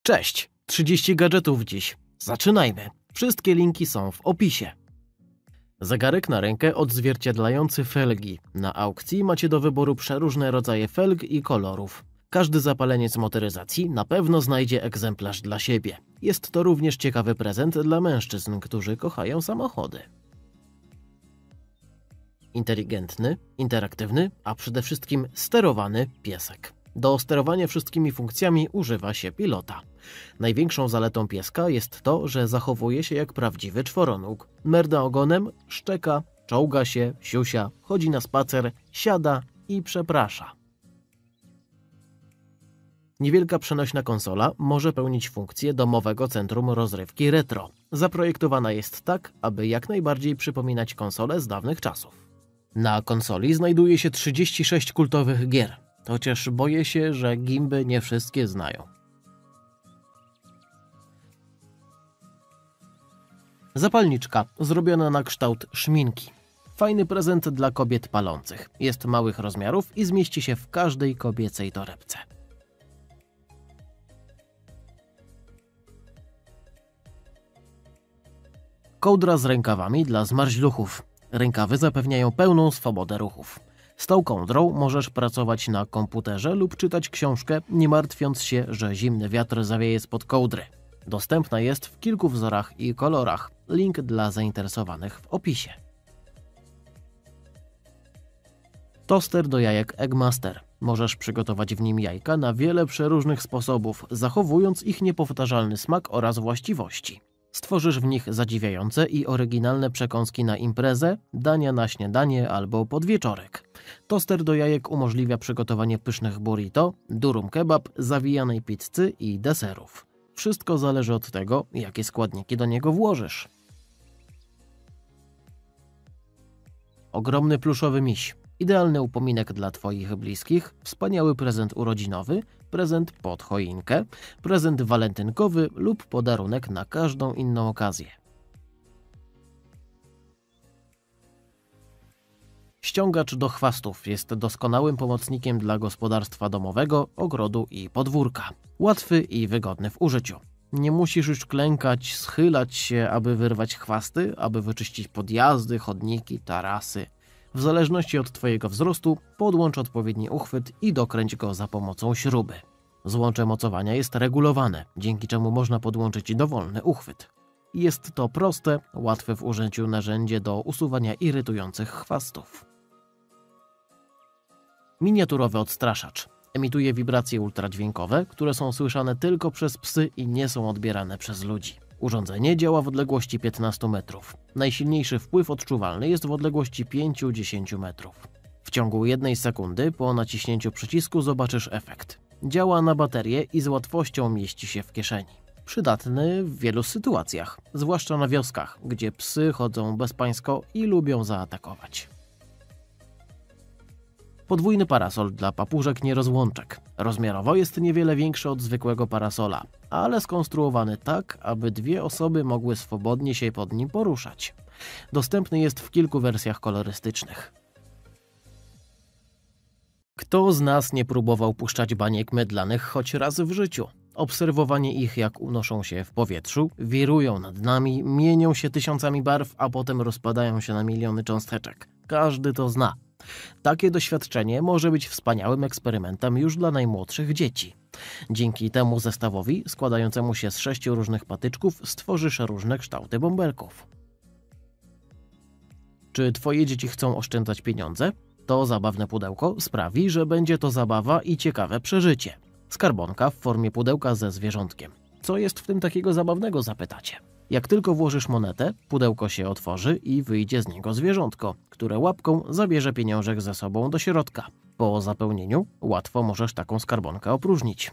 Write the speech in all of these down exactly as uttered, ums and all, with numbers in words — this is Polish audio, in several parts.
Cześć! trzydzieści gadżetów dziś. Zaczynajmy. Wszystkie linki są w opisie. Zegarek na rękę odzwierciedlający felgi. Na aukcji macie do wyboru przeróżne rodzaje felg i kolorów. Każdy zapaleniec motoryzacji na pewno znajdzie egzemplarz dla siebie. Jest to również ciekawy prezent dla mężczyzn, którzy kochają samochody. Inteligentny, interaktywny, a przede wszystkim sterowany piesek. Do sterowania wszystkimi funkcjami używa się pilota. Największą zaletą pieska jest to, że zachowuje się jak prawdziwy czworonóg. Merda ogonem, szczeka, czołga się, siusia, chodzi na spacer, siada i przeprasza. Niewielka przenośna konsola może pełnić funkcję domowego centrum rozrywki retro. Zaprojektowana jest tak, aby jak najbardziej przypominać konsolę z dawnych czasów. Na konsoli znajduje się trzydzieści sześć kultowych gier, chociaż boję się, że gimby nie wszystkie znają. Zapalniczka, zrobiona na kształt szminki. Fajny prezent dla kobiet palących. Jest małych rozmiarów i zmieści się w każdej kobiecej torebce. Kołdra z rękawami dla zmarzluchów. Rękawy zapewniają pełną swobodę ruchów. Z tą kołdrą możesz pracować na komputerze lub czytać książkę, nie martwiąc się, że zimny wiatr zawieje spod kołdry. Dostępna jest w kilku wzorach i kolorach. Link dla zainteresowanych w opisie. Toster do jajek Eggmaster. Możesz przygotować w nim jajka na wiele przeróżnych sposobów, zachowując ich niepowtarzalny smak oraz właściwości. Stworzysz w nich zadziwiające i oryginalne przekąski na imprezę, dania na śniadanie albo podwieczorek. Toster do jajek umożliwia przygotowanie pysznych burrito, durum kebab, zawijanej pizzy i deserów. Wszystko zależy od tego, jakie składniki do niego włożysz. Ogromny pluszowy miś. Idealny upominek dla Twoich bliskich, wspaniały prezent urodzinowy, prezent pod choinkę, prezent walentynkowy lub podarunek na każdą inną okazję. Ściągacz do chwastów jest doskonałym pomocnikiem dla gospodarstwa domowego, ogrodu i podwórka. Łatwy i wygodny w użyciu. Nie musisz już klękać, schylać się, aby wyrwać chwasty, aby wyczyścić podjazdy, chodniki, tarasy. W zależności od Twojego wzrostu podłącz odpowiedni uchwyt i dokręć go za pomocą śruby. Złącze mocowania jest regulowane, dzięki czemu można podłączyć dowolny uchwyt. Jest to proste, łatwe w użyciu narzędzie do usuwania irytujących chwastów. Miniaturowy odstraszacz. Emituje wibracje ultradźwiękowe, które są słyszane tylko przez psy i nie są odbierane przez ludzi. Urządzenie działa w odległości piętnastu metrów. Najsilniejszy wpływ odczuwalny jest w odległości pięciu do dziesięciu metrów. W ciągu jednej sekundy po naciśnięciu przycisku zobaczysz efekt. Działa na baterię i z łatwością mieści się w kieszeni. Przydatny w wielu sytuacjach, zwłaszcza na wioskach, gdzie psy chodzą bezpańsko i lubią zaatakować. Podwójny parasol dla papużek nierozłączek. Rozmiarowo jest niewiele większy od zwykłego parasola, ale skonstruowany tak, aby dwie osoby mogły swobodnie się pod nim poruszać. Dostępny jest w kilku wersjach kolorystycznych. Kto z nas nie próbował puszczać baniek mydlanych choć raz w życiu? Obserwowanie ich, jak unoszą się w powietrzu, wirują nad nami, mienią się tysiącami barw, a potem rozpadają się na miliony cząsteczek. Każdy to zna. Takie doświadczenie może być wspaniałym eksperymentem już dla najmłodszych dzieci. Dzięki temu zestawowi, składającemu się z sześciu różnych patyczków, stworzysz różne kształty bąbelków. Czy Twoje dzieci chcą oszczędzać pieniądze? To zabawne pudełko sprawi, że będzie to zabawa i ciekawe przeżycie. Skarbonka w formie pudełka ze zwierzątkiem. Co jest w tym takiego zabawnego, zapytacie? Jak tylko włożysz monetę, pudełko się otworzy i wyjdzie z niego zwierzątko, które łapką zabierze pieniążek ze sobą do środka. Po zapełnieniu łatwo możesz taką skarbonkę opróżnić.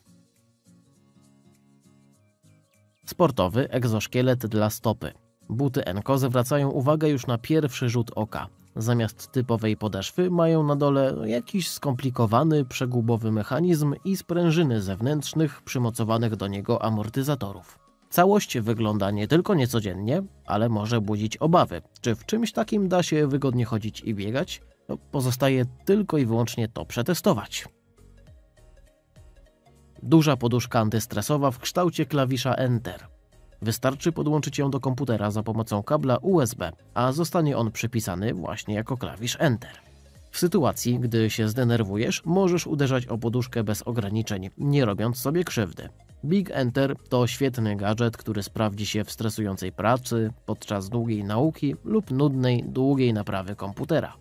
Sportowy egzoszkielet dla stopy. Buty Enco zwracają uwagę już na pierwszy rzut oka. Zamiast typowej podeszwy mają na dole jakiś skomplikowany, przegubowy mechanizm i sprężyny zewnętrznych przymocowanych do niego amortyzatorów. Całość wygląda nie tylko niecodziennie, ale może budzić obawy. Czy w czymś takim da się wygodnie chodzić i biegać? No, pozostaje tylko i wyłącznie to przetestować. Duża poduszka antystresowa w kształcie klawisza Enter. Wystarczy podłączyć ją do komputera za pomocą kabla U S B, a zostanie on przypisany właśnie jako klawisz Enter. W sytuacji, gdy się zdenerwujesz, możesz uderzać o poduszkę bez ograniczeń, nie robiąc sobie krzywdy. Big Enter to świetny gadżet, który sprawdzi się w stresującej pracy, podczas długiej nauki lub nudnej, długiej naprawy komputera.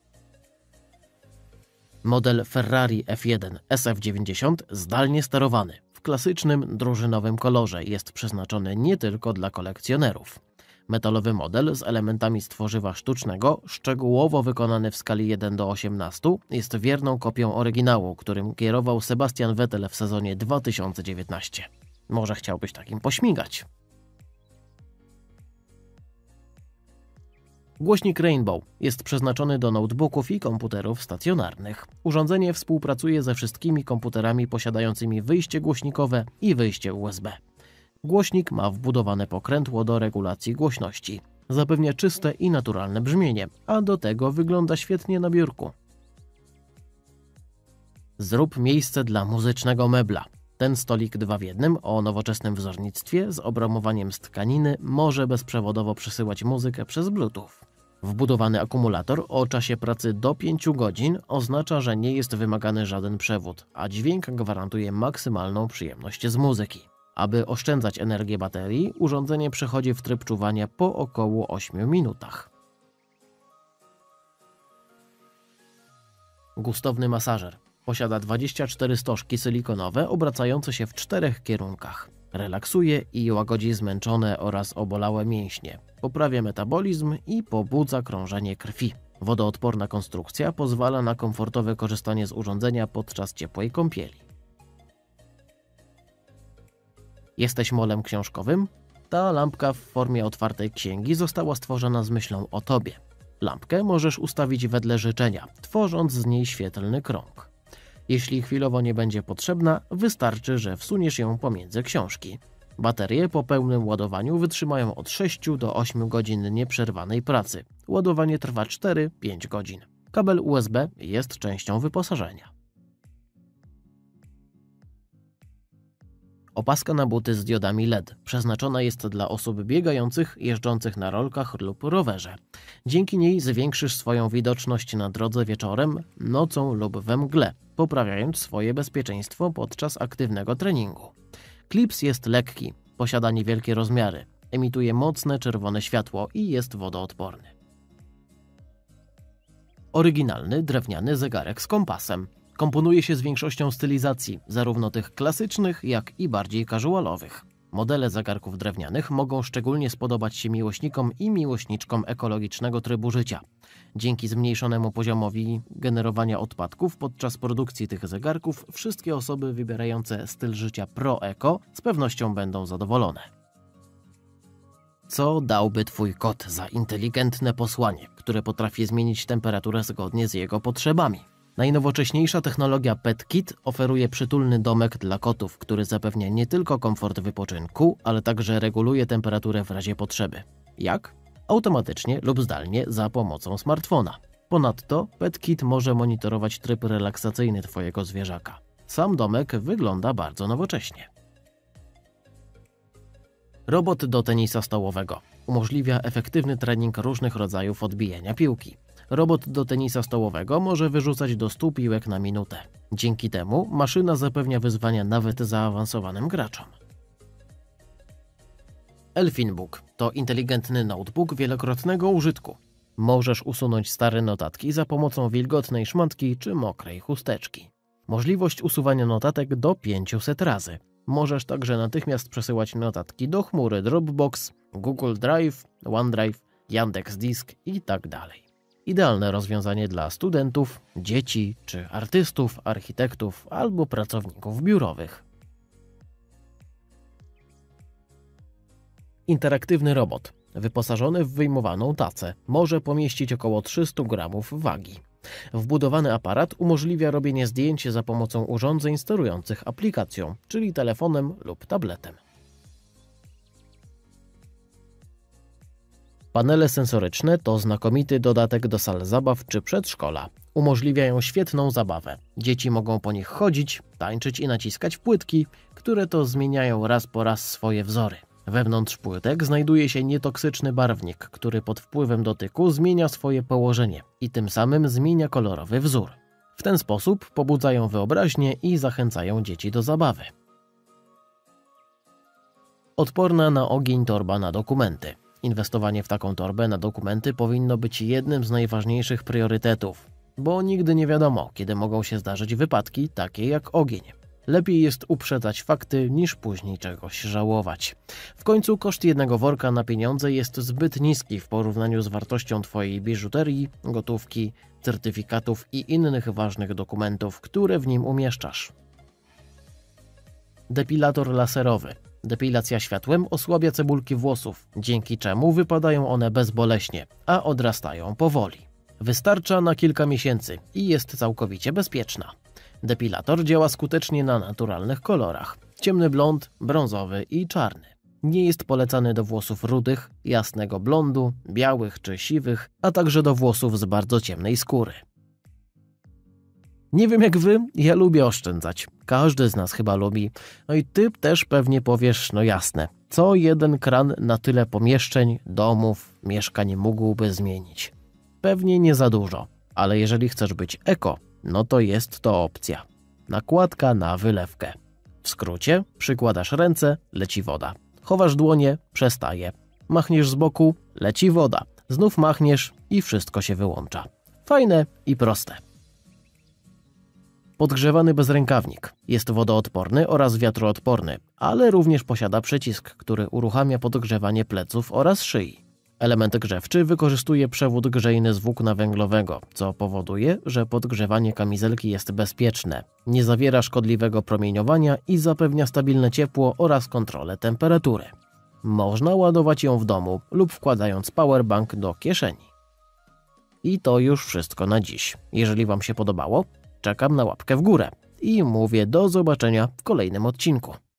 Model Ferrari F jeden S F dziewięćdziesiąt zdalnie sterowany w klasycznym, drużynowym kolorze jest przeznaczony nie tylko dla kolekcjonerów. Metalowy model z elementami z tworzywa sztucznego, szczegółowo wykonany w skali jeden do osiemnastu, jest wierną kopią oryginału, którym kierował Sebastian Vettel w sezonie dwa tysiące dziewiętnastym. Może chciałbyś takim pośmigać? Głośnik Rainbow jest przeznaczony do notebooków i komputerów stacjonarnych. Urządzenie współpracuje ze wszystkimi komputerami posiadającymi wyjście głośnikowe i wyjście U S B. Głośnik ma wbudowane pokrętło do regulacji głośności. Zapewnia czyste i naturalne brzmienie, a do tego wygląda świetnie na biurku. Zrób miejsce dla muzycznego mebla. Ten stolik dwa w jednym o nowoczesnym wzornictwie z obramowaniem z tkaniny może bezprzewodowo przesyłać muzykę przez Bluetooth. Wbudowany akumulator o czasie pracy do pięciu godzin oznacza, że nie jest wymagany żaden przewód, a dźwięk gwarantuje maksymalną przyjemność z muzyki. Aby oszczędzać energię baterii, urządzenie przechodzi w tryb czuwania po około ośmiu minutach. Gustowny masażer. Posiada dwadzieścia cztery stożki silikonowe obracające się w czterech kierunkach. Relaksuje i łagodzi zmęczone oraz obolałe mięśnie. Poprawia metabolizm i pobudza krążenie krwi. Wodoodporna konstrukcja pozwala na komfortowe korzystanie z urządzenia podczas ciepłej kąpieli. Jesteś molem książkowym? Ta lampka w formie otwartej księgi została stworzona z myślą o Tobie. Lampkę możesz ustawić wedle życzenia, tworząc z niej świetlny krąg. Jeśli chwilowo nie będzie potrzebna, wystarczy, że wsuniesz ją pomiędzy książki. Baterie po pełnym ładowaniu wytrzymają od sześciu do ośmiu godzin nieprzerwanej pracy. Ładowanie trwa cztery do pięciu godzin. Kabel U S B jest częścią wyposażenia. Opaska na buty z diodami L E D przeznaczona jest dla osób biegających, jeżdżących na rolkach lub rowerze. Dzięki niej zwiększysz swoją widoczność na drodze wieczorem, nocą lub we mgle, poprawiając swoje bezpieczeństwo podczas aktywnego treningu. Klips jest lekki, posiada niewielkie rozmiary, emituje mocne czerwone światło i jest wodoodporny. Oryginalny drewniany zegarek z kompasem. Komponuje się z większością stylizacji, zarówno tych klasycznych, jak i bardziej casualowych. Modele zegarków drewnianych mogą szczególnie spodobać się miłośnikom i miłośniczkom ekologicznego trybu życia. Dzięki zmniejszonemu poziomowi generowania odpadków podczas produkcji tych zegarków wszystkie osoby wybierające styl życia pro-eko z pewnością będą zadowolone. Co dałby Twój kot za inteligentne posłanie, które potrafi zmienić temperaturę zgodnie z jego potrzebami? Najnowocześniejsza technologia PetKit oferuje przytulny domek dla kotów, który zapewnia nie tylko komfort wypoczynku, ale także reguluje temperaturę w razie potrzeby. Jak? Automatycznie lub zdalnie za pomocą smartfona. Ponadto PetKit może monitorować tryb relaksacyjny Twojego zwierzaka. Sam domek wygląda bardzo nowocześnie. Robot do tenisa stołowego. Umożliwia efektywny trening różnych rodzajów odbijania piłki. Robot do tenisa stołowego może wyrzucać do stu piłek na minutę. Dzięki temu maszyna zapewnia wyzwania nawet zaawansowanym graczom. Elfinbook to inteligentny notebook wielokrotnego użytku. Możesz usunąć stare notatki za pomocą wilgotnej szmatki czy mokrej chusteczki. Możliwość usuwania notatek do pięciuset razy. Możesz także natychmiast przesyłać notatki do chmury Dropbox, Google Drive, OneDrive, Yandex.Disk itd. Idealne rozwiązanie dla studentów, dzieci czy artystów, architektów albo pracowników biurowych. Interaktywny robot, wyposażony w wyjmowaną tacę, może pomieścić około trzysta gramów wagi. Wbudowany aparat umożliwia robienie zdjęć za pomocą urządzeń sterujących aplikacją, czyli telefonem lub tabletem. Panele sensoryczne to znakomity dodatek do sal zabaw czy przedszkola. Umożliwiają świetną zabawę. Dzieci mogą po nich chodzić, tańczyć i naciskać w płytki, które to zmieniają raz po raz swoje wzory. Wewnątrz płytek znajduje się nietoksyczny barwnik, który pod wpływem dotyku zmienia swoje położenie i tym samym zmienia kolorowy wzór. W ten sposób pobudzają wyobraźnię i zachęcają dzieci do zabawy. Odporna na ogień torba na dokumenty. Inwestowanie w taką torbę na dokumenty powinno być jednym z najważniejszych priorytetów, bo nigdy nie wiadomo, kiedy mogą się zdarzyć wypadki takie jak ogień. Lepiej jest uprzedzać fakty, niż później czegoś żałować. W końcu koszt jednego worka na pieniądze jest zbyt niski w porównaniu z wartością Twojej biżuterii, gotówki, certyfikatów i innych ważnych dokumentów, które w nim umieszczasz. Depilator laserowy. Depilacja światłem osłabia cebulki włosów, dzięki czemu wypadają one bezboleśnie, a odrastają powoli. Wystarcza na kilka miesięcy i jest całkowicie bezpieczna. Depilator działa skutecznie na naturalnych kolorach: ciemny blond, brązowy i czarny. Nie jest polecany do włosów rudych, jasnego blondu, białych czy siwych, a także do włosów z bardzo ciemnej skóry. Nie wiem jak wy, ja lubię oszczędzać. Każdy z nas chyba lubi. No i ty też pewnie powiesz, no jasne, co jeden kran na tyle pomieszczeń, domów, mieszkań mógłby zmienić? Pewnie nie za dużo, ale jeżeli chcesz być eko, no to jest to opcja. Nakładka na wylewkę. W skrócie, przykładasz ręce, leci woda. Chowasz dłonie, przestaje. Machniesz z boku, leci woda. Znów machniesz i wszystko się wyłącza. Fajne i proste. Podgrzewany bezrękawnik. Jest wodoodporny oraz wiatroodporny, ale również posiada przycisk, który uruchamia podgrzewanie pleców oraz szyi. Element grzewczy wykorzystuje przewód grzejny z włókna węglowego, co powoduje, że podgrzewanie kamizelki jest bezpieczne, nie zawiera szkodliwego promieniowania i zapewnia stabilne ciepło oraz kontrolę temperatury. Można ładować ją w domu lub wkładając powerbank do kieszeni. I to już wszystko na dziś. Jeżeli Wam się podobało, czekam na łapkę w górę i mówię do zobaczenia w kolejnym odcinku.